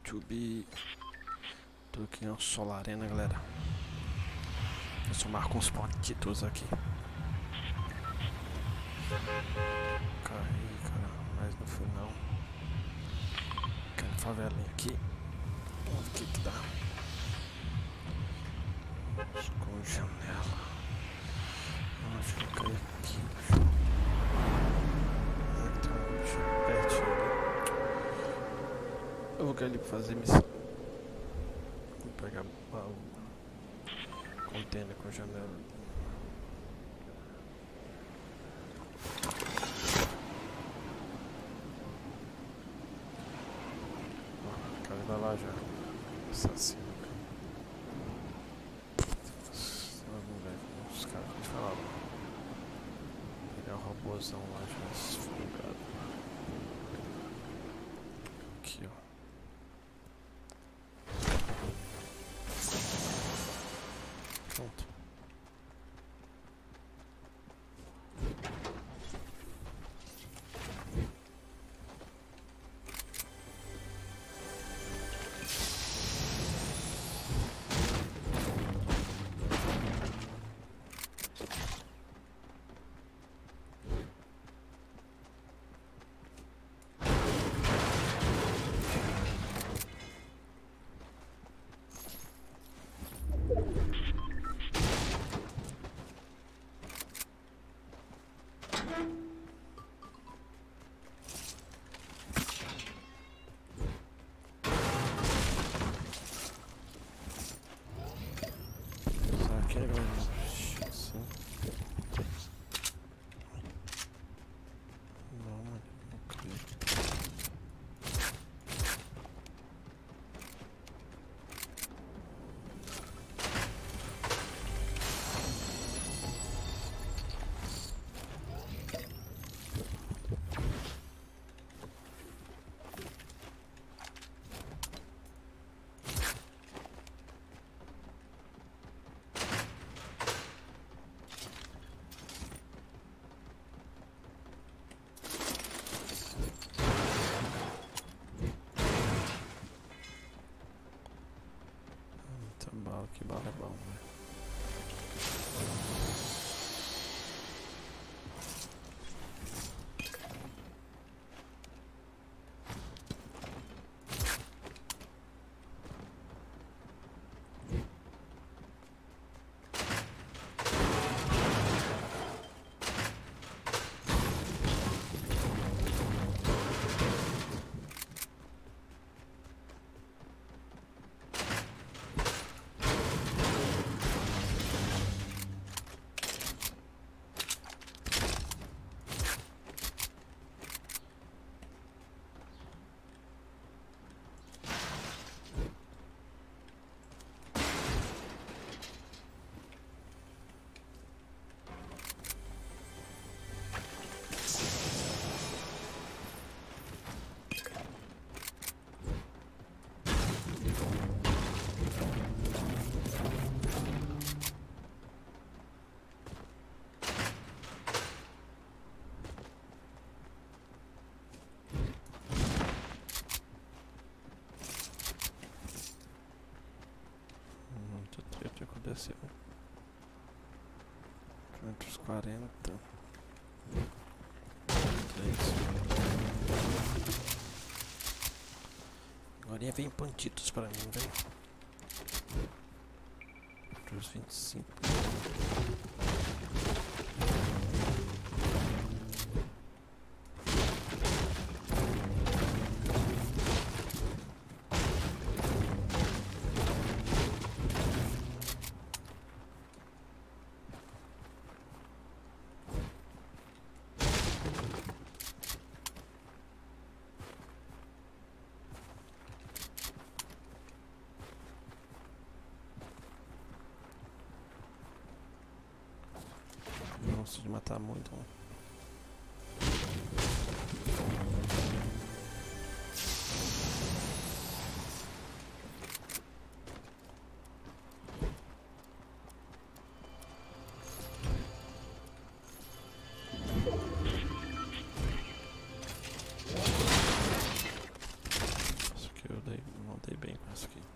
YouTube. Tô aqui no Solar Arena, galera. Eu só marco uns pontitos aqui. Caí, cara, mas não fui não. Cai na favelinha aqui. Vamos ver o que dá. Com janela. Acho que eu caí aqui. Tem um bicho pertinho ali. Eu vou cair ali pra fazer missão. Vou pegar o container com janela. O cara vai lá já. Assassino. Os caras que falavam. Ele é um robôzão lá já esfregado. Aqui, ó. Pronto. Que bala é bom, né? O que aconteceu? Entre os 40. Agora vem pontitos pra mim, velho. Entre os 25. Gosto de matar muito. Isso aqui eu dei Montei bem com essa aqui.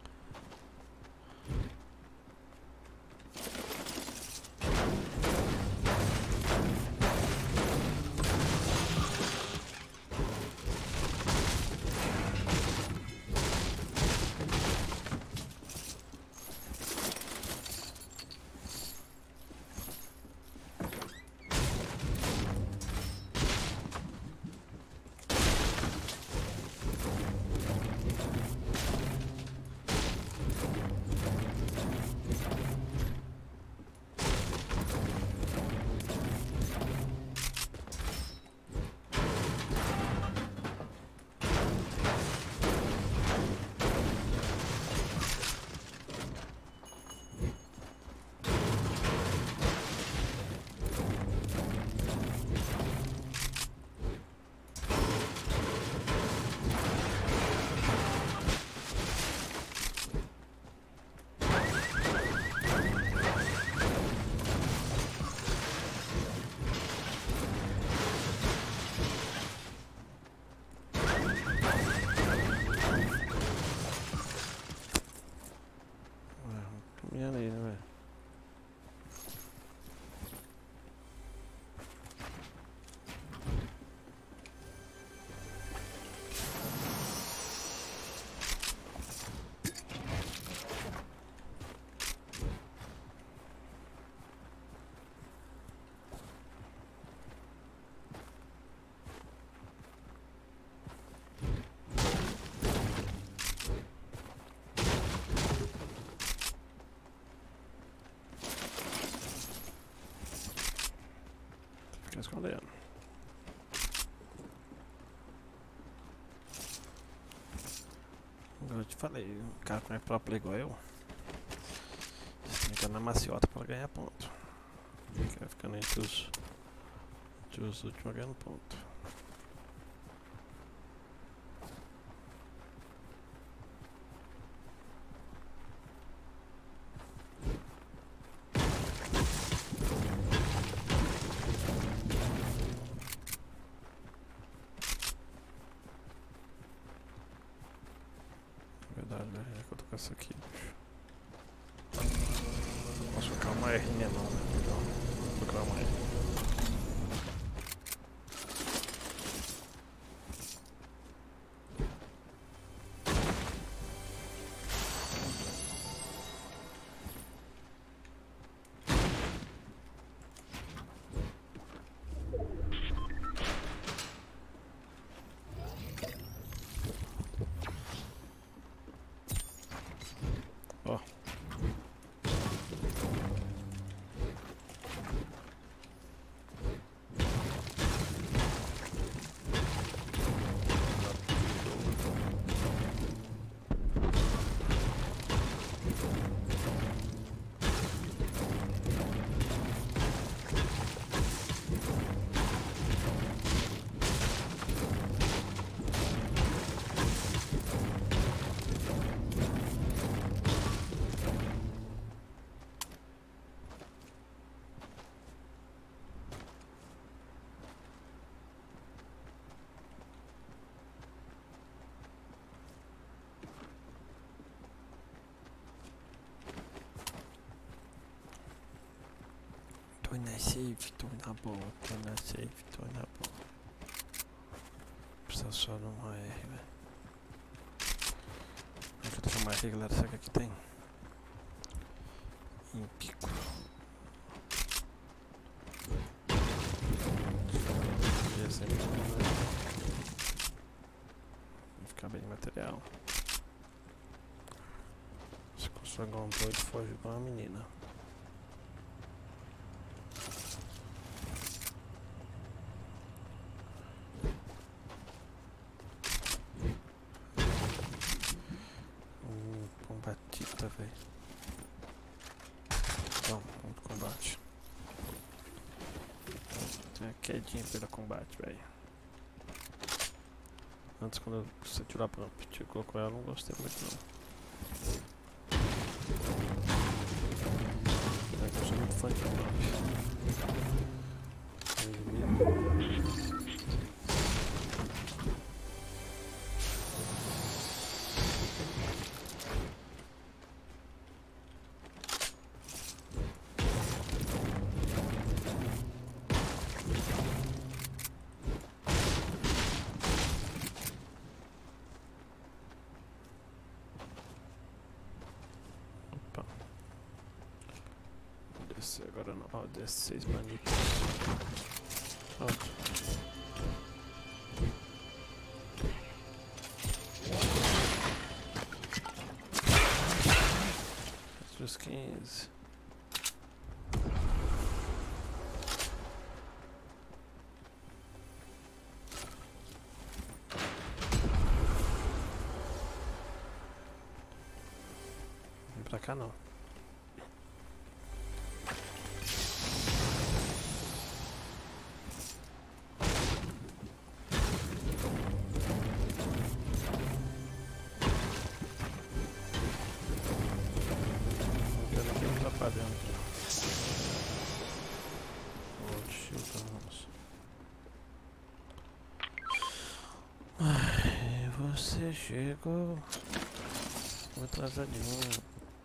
Caminhando aí, né, velho? Fica escondendo. Eu te falei, um cara que não é pro play igual eu, você tem que estar na maciota para ganhar ponto. Fica ficando entre os últimos ganhando ponto. Verdade, velho, é que eu tô com essa aqui, bicho. Não posso colocar uma R minha não, né? Então, vou colocar uma R. Ó. Tô na safe, tô na boa, tô na safe, tô na boa. Precisa só de uma R, velho. Deixa eu deixar uma R, galera. Sabe o que aqui tem? Em pico. E assim, vai ficar bem de material. Se consegue um doido, foge com uma menina. Combatita, velho. Então, vamos pro combate. Tem uma quedinha pelo combate, velho. Antes, quando você tirou a pump, colocou ela, eu não gostei muito não. Eu sou muito fã de pump. descer agora não. Ó, 16 manitos. Ó. Outros 15. Vem pra cá não. Ai, você chegou muito atrasadinho.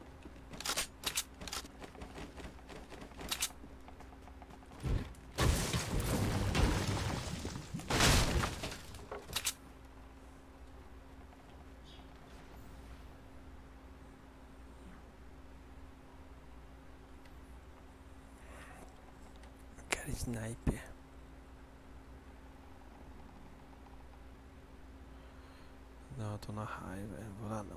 Cara, sniper. Não, eu tô na raiva, vou lá não.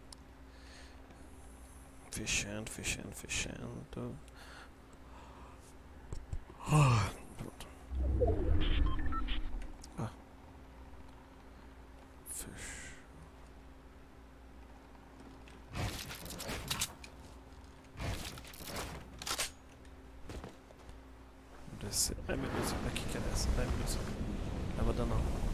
Fechando, fechando, fechando. Pronto. Fecho. Descer. Ai meu Deus, aqui que é dessa? Ai meu Deus. Não vou dar não.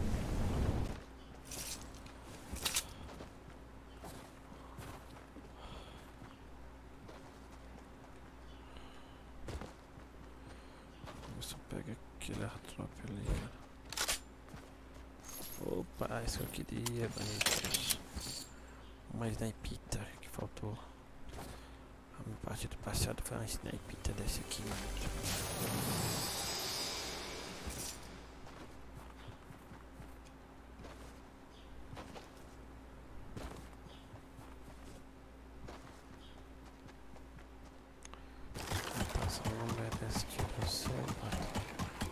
Pega aquele airdrop ali, cara. Opa, isso que eu queria, bonitos. Uma snipita que faltou. A minha parte do passado foi uma snipita dessa aqui, mano. Passar um número desse aqui pra você, mano.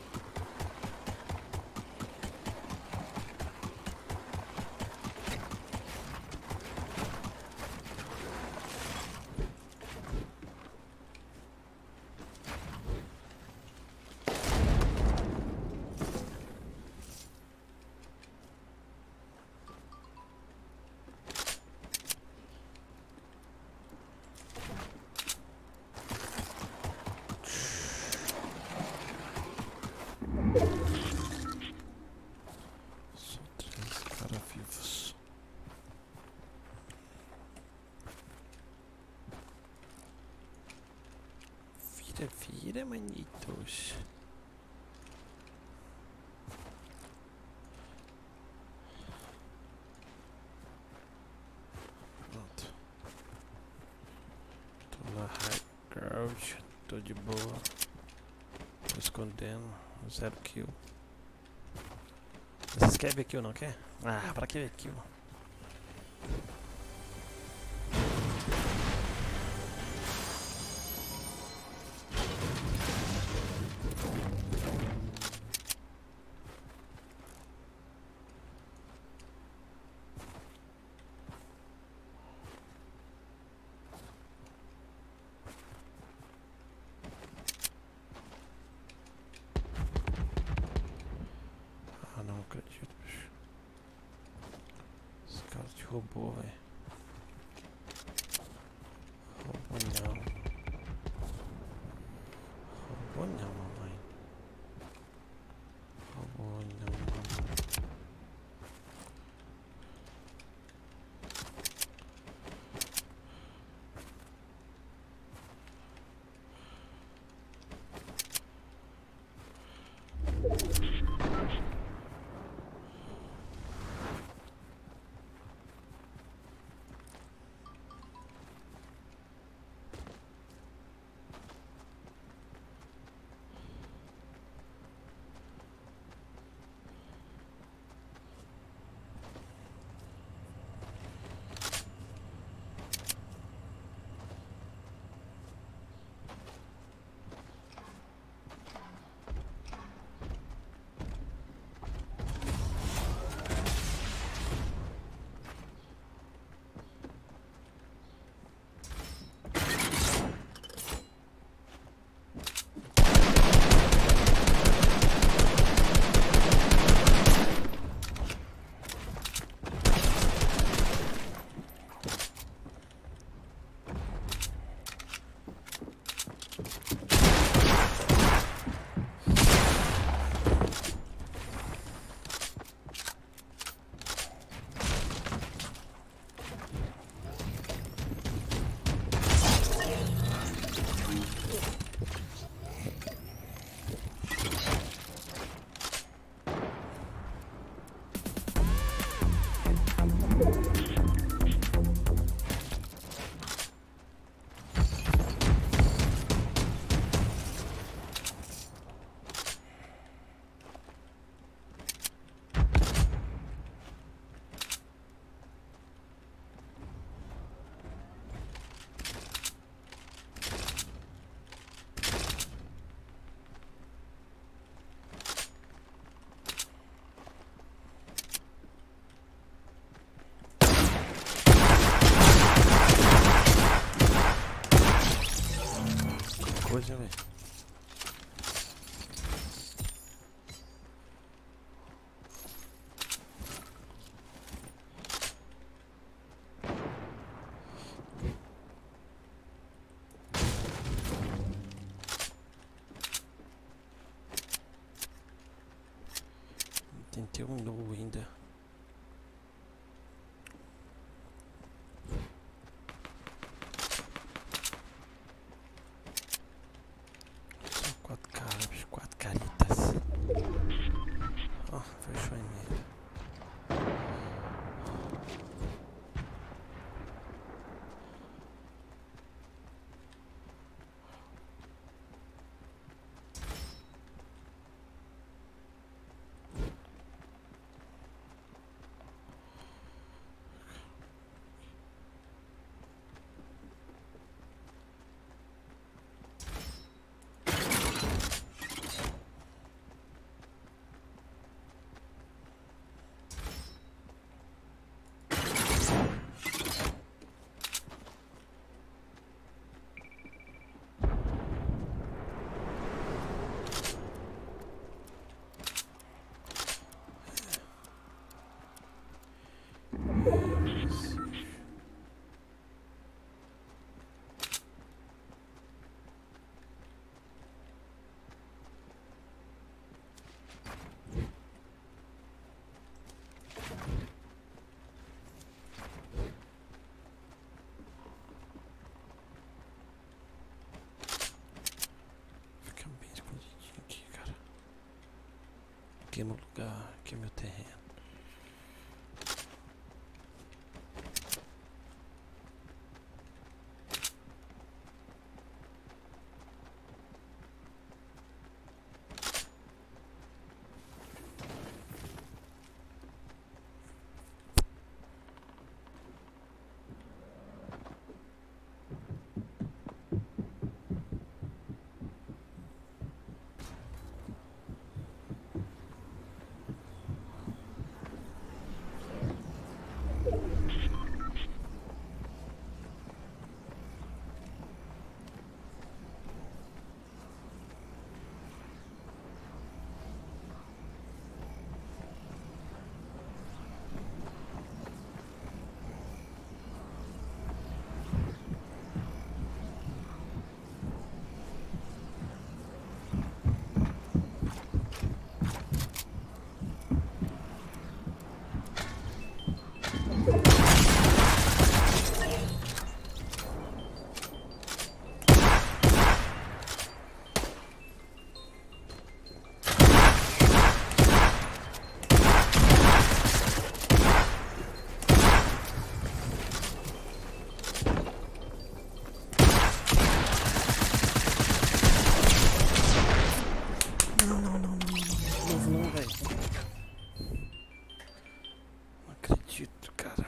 São 3 caras vivos. Vira, vira, manitos. Pronto. Tô na high ground. Tô de boa. Tô escondendo. 0 kill. Vocês querem ver kill, não quer? Ah, pra que ver kill? Ah, não acredito, bicho. Esse cara te roubou, velho. Roubou não. Roubou não, mamãe. Roubou não, mamãe. coisa, velho. Tentei um novo ainda. Só 4 caras, 4 caritas. Ó, fechou a emenda. Fica bem escondidinho aqui, cara. Aqui é meu lugar, aqui é meu terreno. Não, velho. Não acredito, cara.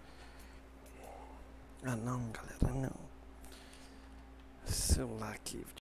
Ah, não, galera, não. Celular aqui.